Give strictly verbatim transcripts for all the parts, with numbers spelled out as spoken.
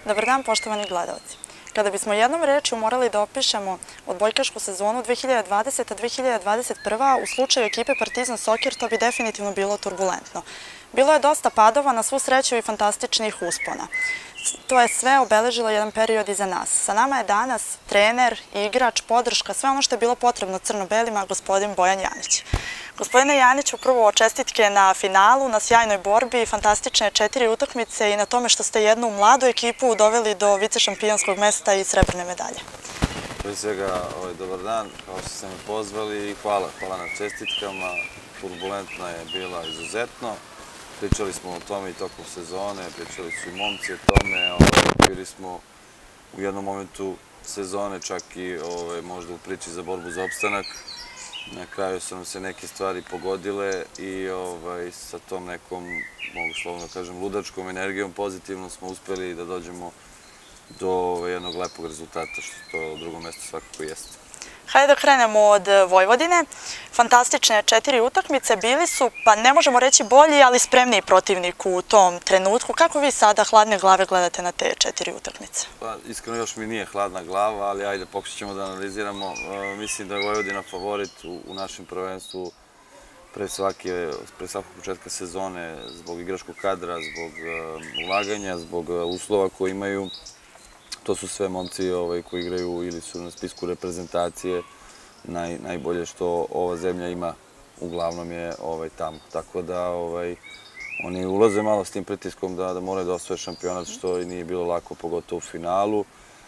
Dobar dan, poštovani gledalci. Kada bismo jednom rečju morali da opišemo odbojkašku sezonu dve hiljade dvadesete do dve hiljade dvadeset prve. u slučaju ekipe Partizan Soccer, to bi definitivno bilo turbulentno. Bilo je dosta padova, na svu sreću i fantastičnih uspona. To je sve obeležilo jedan period iza nas. Sa nama je danas trener, igrač, podrška, sve ono što je bilo potrebno crno-belima, gospodin Bojan Janić. Gospodine Janiću, prvo čestitke na finalu, na sjajnoj borbi, fantastične četiri utakmice i na tome što ste jednu mladu ekipu doveli do vicešampionskog mesta i srebrne medalje. Prije svega, dobar dan, kao što ste me pozvali i hvala, hvala na čestitkama. Turbulentna je bila izuzetno. Pričali smo o tome i tokom sezone, pričali su i momci o tome, bili smo u jednom momentu sezone čak i možda u priči za borbu za opstanak. Na kraju su nam se neke stvari pogodile i sa tom nekom, mogu slovno kažem, ludačkom energijom pozitivno smo uspeli da dođemo do jednog lepog rezultata, što to u drugom mjestu svakako jeste. Hajde da krenemo od Vojvodine. Fantastične četiri utakmice bili su, pa ne možemo reći bolji, ali spremniji protivnik u tom trenutku. Kako vi sada hladne glave gledate na te četiri utakmice? Pa, iskreno još mi nije hladna glava, ali ajde pokušat ćemo da analiziramo. Mislim da je Vojvodina favorit u našem prvenstvu pre svakog početka sezone zbog igračkog kadra, zbog ulaganja, zbog uslova koje imaju. To su sve momci koji igraju ili su na spisku reprezentacije. Najbolje što ova zemlja ima uglavnom je tamo. Tako da oni ulaze malo s tim pritiskom da moraju da osvoje šampionat, što nije bilo lako, pogotovo u finalu.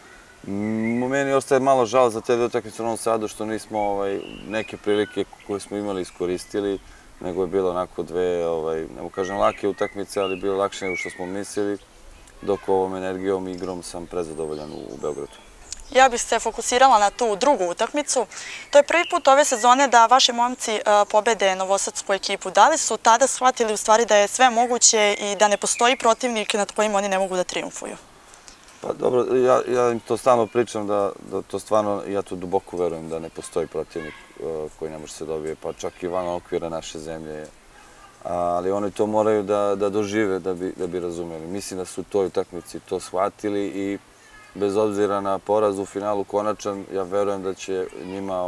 Meni ostaje malo žal za te dve utakmice u Novom Sadu što nismo neke prilike koje smo imali iskoristili, nego je bilo onako dve, ne mogu kažem lake utakmice, ali bilo lakše nego što smo mislili. Dok ovom energijom i igrom sam prezadovoljan u Beogradu. Ja bih se fokusirala na tu drugu utakmicu. To je prvi put ove sezone da vaši momci pobede novosadsku ekipu. Da li su tada shvatili u stvari da je sve moguće i da ne postoji protivnik nad kojim oni ne mogu da triumfuju? Pa dobro, ja im to stalno pričam da to stvarno, ja tu duboko verujem da ne postoji protivnik koji ne može se dobije, pa čak i van okvira naše zemlje. Ali oni to moraju da dožive da bi razumeli. Mislim da su u toj utakmici to shvatili i bez obzira na poraz u finalu konačan, ja verujem da će njima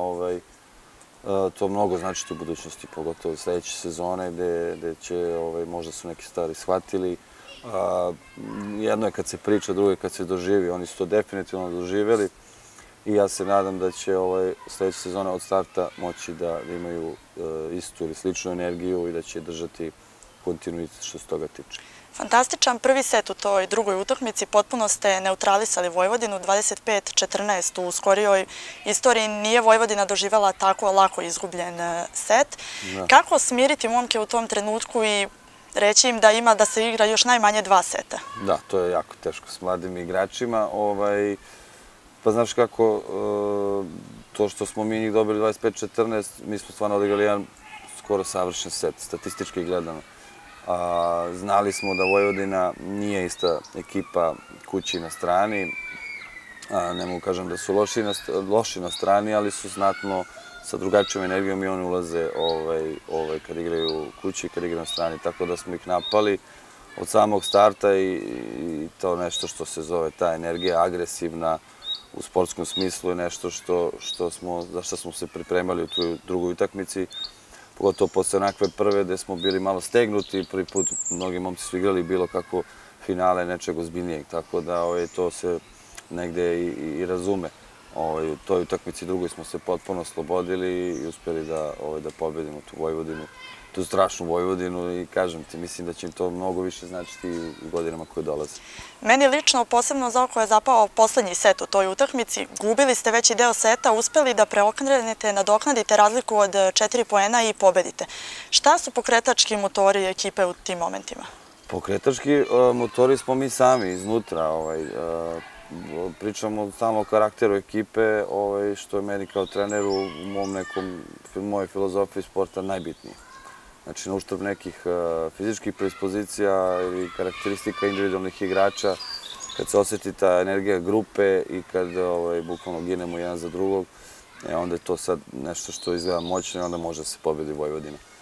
to mnogo značiti u budućnosti, pogotovo sljedeće sezone gde će možda su neke stvari shvatili. Jedno je kad se priča, drugo je kad se doživi. Oni su to definitivno doživjeli i ja se nadam da će sljedeća sezona od starta moći da imaju istu ili sličnu energiju i da će držati kontinuitet što se toga tiče. Fantastičan prvi set u toj drugoj utakmici. Potpuno ste neutralisali Vojvodinu, dvadeset pet četrnaest. U skorijoj istoriji nije Vojvodina doživjela tako lako izgubljen set. Kako smiriti momke u tom trenutku i reći im da ima da se igra još najmanje dva seta? Da, to je jako teško s mladim igračima. Pa znaš kako, to što smo mi njih dobili dvadeset pet četrnaest, mi smo stvarno odigrali jedan skoro savršen set, statistički gledano. Znali smo da Vojvodina nije ista ekipa kući na strani. Ne mogu kažem da su loši na strani, ali su znatno sa drugačijom energijom i oni ulaze kad igraju kući i kad igraju na strani. Tako da smo ih napali od samog starta i to nešto što se zove ta energija agresivna u sportskom smislu je nešto za što smo se pripremali u toj drugoj utakmici. Pogotovo posle onakve prve gde smo bili malo stegnuti, prvi put mnogi momci su igrali bilo kako finale nečeg ozbiljnijeg, tako da to se negde i razume. U toj utakmici drugoj smo se potpuno oslobodili i uspjeli da pobedimo tu Vojvodinu, tu strašnu Vojvodinu i kažem ti, mislim da će im to mnogo više značiti u godinama koje dolaze. Meni lično posebno za oko je zapao poslednji set u toj utakmici. Gubili ste veći deo seta, uspeli da preokrenete, nadoknadite razliku od četiri poena i pobedite. Šta su pokretački motori ekipe u tim momentima? Pokretački motori smo mi sami iznutra. Pričamo stalno o karakteru ekipe, što je meni kao treneru u mojoj filozofiji sporta najbitnije. Znači, na uštrb nekih fizičkih predispozicija ili karakteristika individualnih igrača, kad se osjeti ta energija grupe i kad bukvalno ginemo jedan za drugog, onda je to sad nešto što izgleda moćno i onda može se pobedi Vojvodina.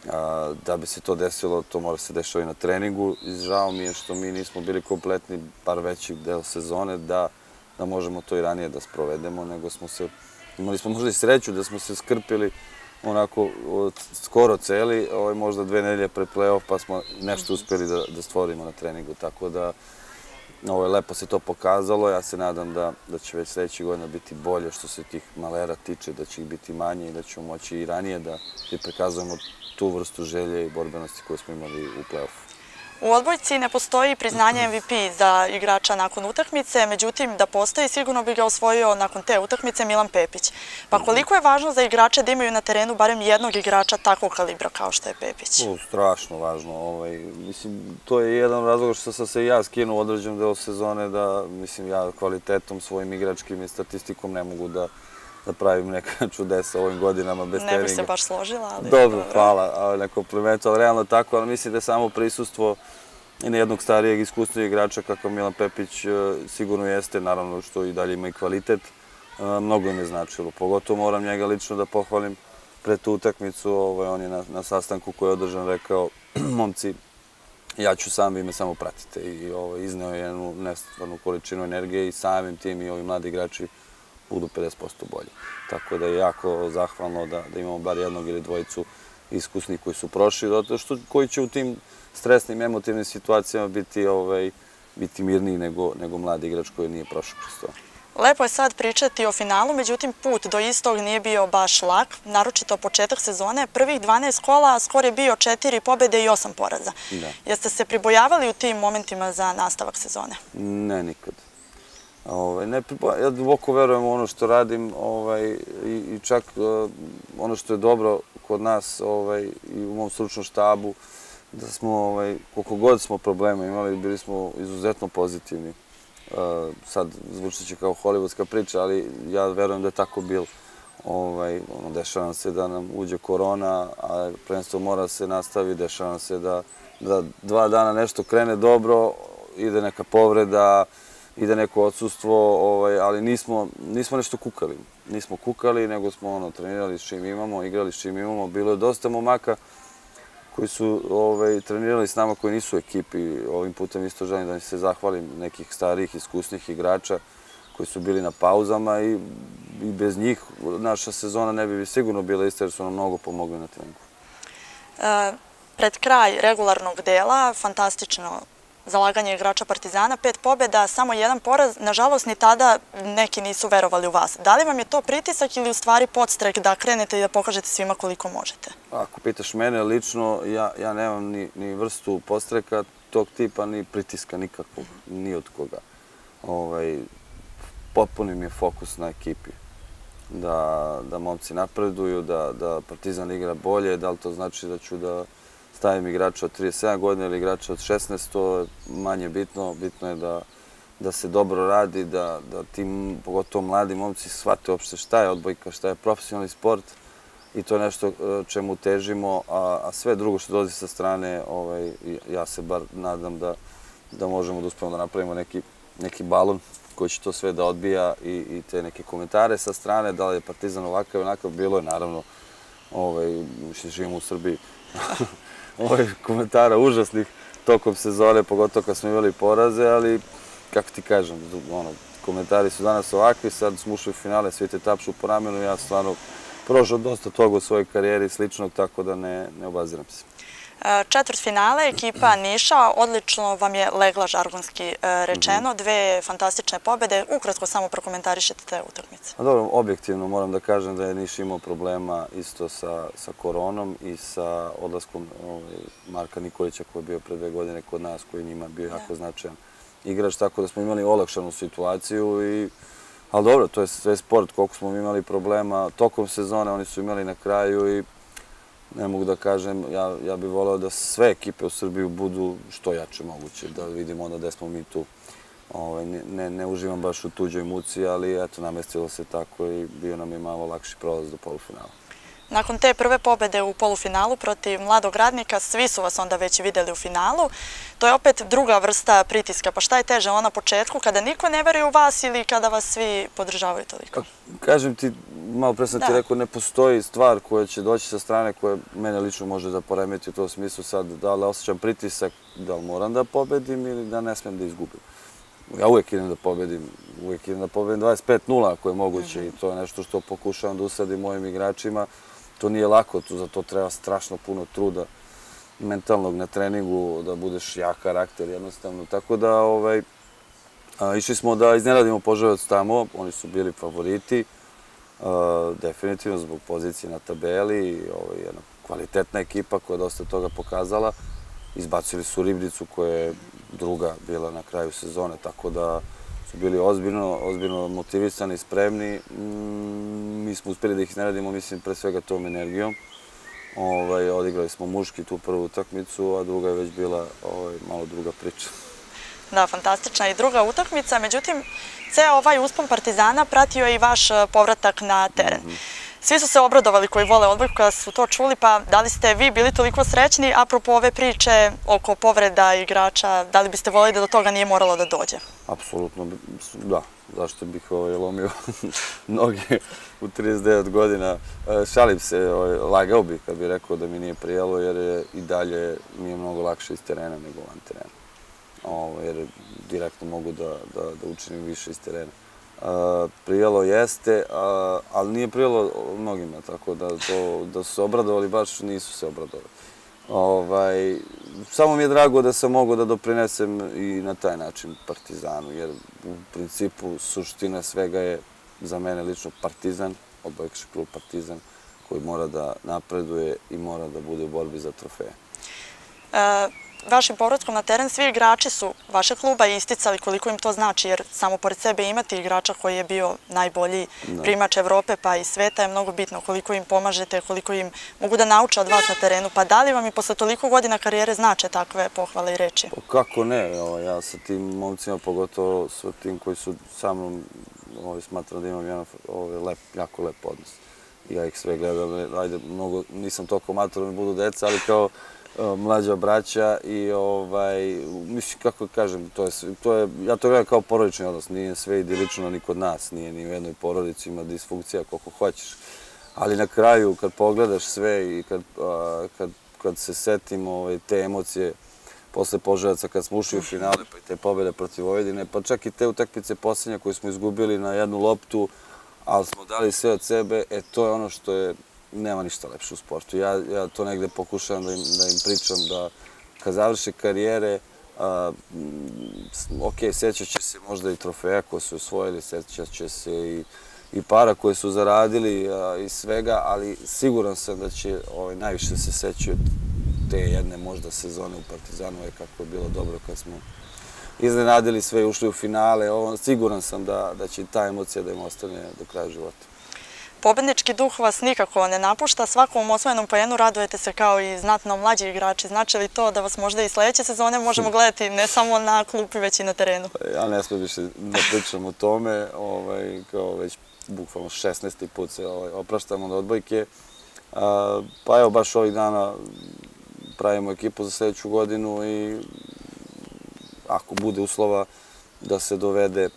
Da bi se to desilo, to mora se dešava i na treningu. I žao mi je što mi nismo bili kompletni, bar veći deo sezone, da možemo to i ranije da sprovedemo, nego smo se, imali smo možda i sreću da smo se skrpili onako skoro celi, možda dve nedelje pred play-off, pa smo nešto uspeli da stvorimo na treningu, tako da lepo se to pokazalo. Ja se nadam da će već sledeće godine biti bolje što se tih malera tiče, da će ih biti manje i da ćemo moći i ranije da prikazujemo tu vrstu želje i borbenosti koju smo imali u play-offu. U odbojci ne postoji priznanje M V P za igrača nakon utakmice, međutim da postoji sigurno bi ga osvojio nakon te utakmice Milan Pepić. Pa koliko je važno za igrače da imaju na terenu barem jednog igrača takvog kalibra kao što je Pepić? Strašno važno. Mislim, to je jedan razlog što sam se i ja skinuo u određenom delu sezone, da mislim ja kvalitetom svojim igračkim i statistikom ne mogu da da pravim neka čudesa u ovim godinama bez treninga. Ne bih se baš složila, ali... Dobro, hvala na komplimentu, ali realno tako, ali mislim da je samo prisustvo i na jednog starijeg iskusnijeg igrača kakav Milan Pepić sigurno jeste, naravno što i dalje ima i kvalitet, mnogo im je značilo. Pogotovo moram njega lično da pohvalim pred tu utakmicu, on je na sastanku koji je održan rekao, momci, ja ću sam, vi me samo pratite, i izneo je jednu nestvarnu količinu energije i samim tim i ovi mladi igrači budu pedeset posto bolji. Tako da je jako zahvalno da imamo bar jednog ili dvojicu iskusnih koji su prošli, zato što koji će u tim stresnim, emotivnim situacijama biti mirniji nego mladi igrač koji nije prošao kroz to. Lepo je sad pričati o finalu, međutim put do istog nije bio baš lak, naročito početak sezone. Prvih dvanaest kola skor je bio četiri pobede i osam poraza. Jeste se pribojavali u tim momentima za nastavak sezone? Ne, nikad. Ja duboko verujem u ono što radim i čak ono što je dobro kod nas i u mom stručnom štabu, da smo, koliko god smo problema imali, bili smo izuzetno pozitivni. Sad zvuči će kao hollywoodska priča, ali ja verujem da je tako bilo. Dešava nam se da nam uđe korona, a prvenstvo mora da se nastavi, dešava nam se da dva dana nešto krene dobro, ide neka povreda, ide neko odsustvo, ali nismo nešto kukali. Nismo kukali, nego smo trenirali s čim imamo, igrali s čim imamo. Bilo je dosta momaka koji su trenirali s nama, koji nisu u ekipi. Ovim putem isto želim da mi se zahvalim nekih starijih, iskusnih igrača koji su bili na pauzama i bez njih naša sezona ne bi sigurno bila ista jer su nam mnogo pomogli na treningu. Pred kraj regularnog dela, fantastično zalaganje igrača Partizana, pet pobjeda, samo jedan poraz. Nažalost, ni tada neki nisu verovali u vas. Da li vam je to pritisak ili u stvari podstrek da krenete i da pokažete svima koliko možete? Ako pitaš mene lično, ja nemam ni vrstu podstreka tog tipa, ni pritiska nikakvog, ni od koga. Potpuni mi je fokus na ekipi. Da momci napreduju, da Partizan igra bolje, da li to znači da ću da stavim igrača od trideset sedam godina ili igrača od šesnaest, to je manje bitno. Bitno je da se dobro radi, da ti, pogotovo mladi momci, shvate uopšte šta je odbojka, šta je profesionalni sport i to je nešto čemu težimo, a sve drugo što dolazi sa strane, ja se bar nadam da možemo da uspemo da napravimo neki balon koji će to sve da odbija i te neke komentare sa strane, da li je Partizan ovakav i onakav, bilo je naravno, živimo u Srbiji, komentara užasnih tokom sezone, pogotovo kad smo imali poraze, ali kako ti kažem, komentari su danas ovakvi, sad smo ušli u finale, svi te tapšu po ramenu, ja stvarno prošao dosta toga u svojoj karijeri sličnog, tako da ne obaziram se. Četvrt finale, ekipa Niša, odlično vam je legla žargonski rečeno, dve fantastične pobjede, ukratko samo prokomentarišete te utakmice. Dobro, objektivno moram da kažem da je Niš imao problema isto sa koronom i sa odlaskom Marka Nikolića koji je bio pre dve godine kod nas, koji je njima bio jako značajan igrač, tako da smo imali olakšanu situaciju, ali dobro, to je sve sport, koliko smo imali problema tokom sezone, oni su imali na kraju i ne mogu da kažem, ja bih voleo da sve ekipe u Srbiji budu što jače moguće, da vidimo onda gde smo mi tu. Ne uživam baš u tuđoj muci, ali eto, namestilo se tako i bio nam je malo lakši prolaz do polufinala. Nakon te prve pobede u polufinalu protiv Mladog Radnika, svi su vas onda već videli u finalu. To je opet druga vrsta pritiska. Pa šta je teže, ona na početku kada niko ne veruje u vas ili kada vas svi podržavaju toliko? Kažem ti, malo pre sam ti rekao, ne postoji stvar koja će doći sa strane koja mene lično može da poremeti u tom smislu sad da li osjećam pritisak, da li moram da pobedim ili da ne smem da izgubim. Ja uvijek idem da pobedim, uvijek idem da pobedim dvadeset pet nula ako je moguće i to je nešto što pokušavam da usadim mojim igračima. To nije lako, za to treba strašno puno truda mentalnog na treningu, da budeš jak karakter jednostavno. Tako da išli smo da iznenadimo Požarevac tamo, oni su bili favoriti, definitivno zbog pozicije na tabeli, jedna kvalitetna ekipa koja je dosta toga pokazala. Izbacili su Ribnicu koja je druga bila na kraju sezone, tako da su bili ozbiljno motivisani i spremni. Mi smo uspjeli da ih izneradimo, mislim, pre svega tom energijom. Odigrali smo muški tu prvu utakmicu, a druga je već bila malo druga priča. Da, fantastična i druga utakmica. Međutim, ceo ovaj uspon Partizana pratio je i vaš povratak na teren. Svi su se obradovali koji vole odbojku kada su to čuli, pa da li ste vi bili toliko srećni, apropo ove priče oko povreda igrača, da li biste volili da do toga nije moralo da dođe? Apsolutno, da. Zašto bih lomio noge u trideset devet godina. Šalim se, lagao bih kad bih rekao da mi nije prijelo, jer i dalje mi je mnogo lakše iz terena nego van terena. Jer direktno mogu da učinim više iz terena. Prijelo jeste, ali nije prijelo mnogima, tako da su se obradovali, baš nisu se obradovali. Samo mi je drago da sam mogao da doprinesem i na taj način Partizanu, jer u principu suština svega je za mene lično Partizan, odbojkaški klub Partizan, koji mora da napreduje i mora da bude u borbi za trofeje. Vašim povratkom na teren svi igrači su vašeg kluba isticali koliko im to znači, jer samo pored sebe imati igrača koji je bio najbolji primač Evrope pa i sveta je mnogo bitno koliko im pomažete, koliko im mogu da nauče od vas na terenu. Pa da li vam i posle toliko godina karijere znače takve pohvale i reči? Kako ne, ja sa tim momcima, pogotovo sa tim koji su sa mnom, smatram da imam jedan jako lep odnos. Ja ih sve gledam, ajde, nisam toliko mator da mi budu deca, ali kao mlađa braća i mislim, kako kažem, to je, ja to gledam kao porodični odnos, nije sve idilično ni kod nas, nije ni u jednoj porodici, ima disfunkcija koliko hoćeš, ali na kraju kad pogledaš sve i kad se setim te emocije posle Požarevca kad smo ušli u finale pa i te pobjede protiv Vojvodine, pa čak i te utakmice posljednje koje smo izgubili na jednu loptu, ali smo dali sve od sebe, e to je ono što je nema ništa lepše u sportu. Ja to negde pokušavam da im pričam da kad završe karijere, ok, sećat će se možda i trofeja koje su osvojili, sećat će se i para koje su zaradili i svega, ali siguran sam da će najviše se sećati te jedne možda sezone u Partizanu, kako je bilo dobro kad smo iznenadili sve i ušli u finale. Siguran sam da će ta emocija da im ostane do kraja života. Pobednički duh vas nikako ne napušta, svakom osvojenom poenu radujete se kao i znatno mlađi igrači. Znači li to da vas možda i sledeće sezone možemo gledati ne samo na klupi, već i na terenu? Ja ne smijem više da pričam o tome, kao već bukvalno šesnaesti put se opraštam od odbojke. Pa evo, baš ovih dana pravimo ekipu za sledeću godinu i ako bude uslova da se dovede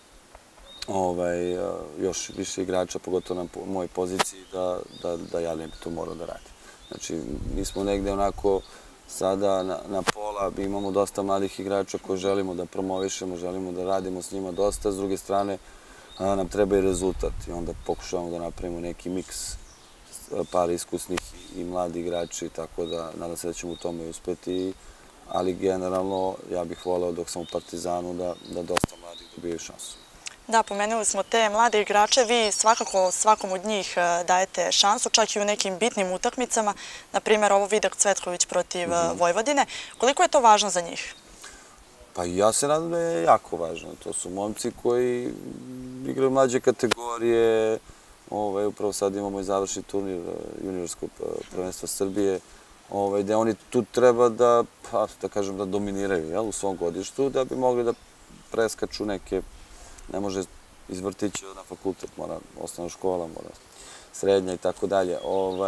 još više igrača, pogotovo na mojoj poziciji, da ja ne bi to morao da radim. Znači, mi smo negde onako sada na pola, imamo dosta mladih igrača koje želimo da promovišemo, želimo da radimo s njima dosta, s druge strane nam treba i rezultat i onda pokušavamo da napravimo neki miks par iskusnih i mladih igrači, tako da nadam se da ćemo u tome uspeti, ali generalno ja bih voleo dok sam u Partizanu da dosta mladih dobijaju šansu. Da, pomenuli smo te mlade igrače, vi svakako svakom od njih dajete šansu, čak i u nekim bitnim utakmicama, na primjer ovo Vidak Cvetković protiv Vojvodine. Koliko je to važno za njih? Pa ja se nadam da je jako važno. To su momci koji igraju mlađe kategorije, upravo sad imamo i završni turnir juniorskog prvenstva Srbije, gde oni tu treba da, da kažem, da dominiraju u svom godištu, da bi mogli da preskaču neke. Ne može iz vrtića na fakultet, mora osnovna škola, mora srednja i tako dalje.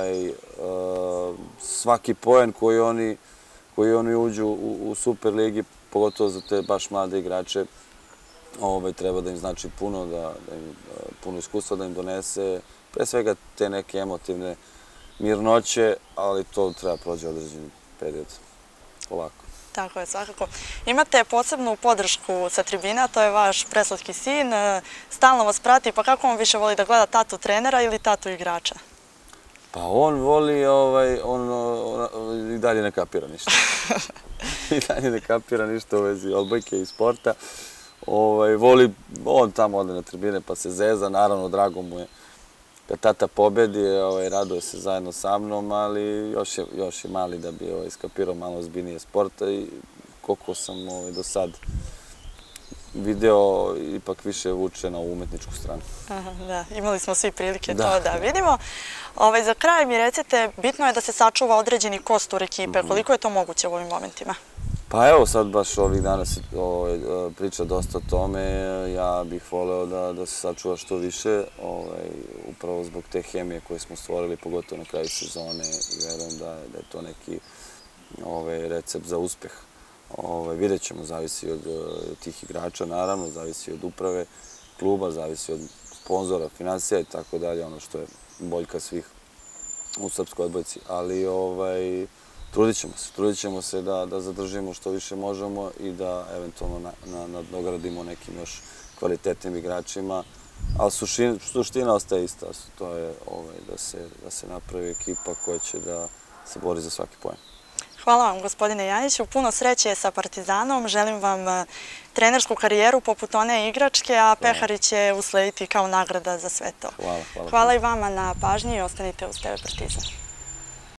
Svaki poen koji oni koji oni uđu u Super ligi, pogotovo za te baš mlade igrače, treba da im znači puno, da im puno iskustva da im donese, pre svega te neke emotivne mirnoće, ali to treba prođe određeni period, polako. Tako je, svakako. Imate posebnu podršku sa tribina, to je vaš preslatki sin, stalno vas prati, pa kako on više voli da gleda tatu trenera ili tatu igrača? Pa on voli, on i dalje ne kapira ništa. I dalje ne kapira ništa u vezi odbojke i sporta. Voli, on tamo ode na tribine pa se zeza, naravno drago mu je kad tata pobedi, raduje se zajedno sa mnom, ali još je mali da bi iskapirao malo ozbiljnije sporta i koliko sam do sad video, ipak više vuče na umetničku stranu. Da, imali smo svi prilike to da vidimo. Za kraj mi recite, bitno je da se sačuva određeni kostur ekipe. Koliko je to moguće u ovim momentima? Pa evo sad baš ovih dana se priča dosta o tome. Ja bih voleo da se sačuva što više, upravo zbog te hemije koje smo stvorili, pogotovo na kraju sezone, i verujem da je to neki recept za uspeh. Vidjet ćemo, zavisi od tih igrača, naravno, zavisi od uprave kluba, zavisi od sponzora, finansija i tako dalje, ono što je boljka svih u srpskoj odbojci. Ali trudit ćemo se, trudit ćemo se da zadržimo što više možemo i da eventualno nadogradimo nekim još kvalitetnim igračima, ali suština ostaje ista, to je da se napravi ekipa koja će da se bori za svaki poen. Hvala vam, gospodine Janjiću. Puno sreće sa Partizanom. Želim vam trenersku karijeru poput one igračke, a pehari će uslediti kao nagrada za sve to. Hvala, hvala. Hvala i vama na pažnji i ostanite uz te ve Partizan.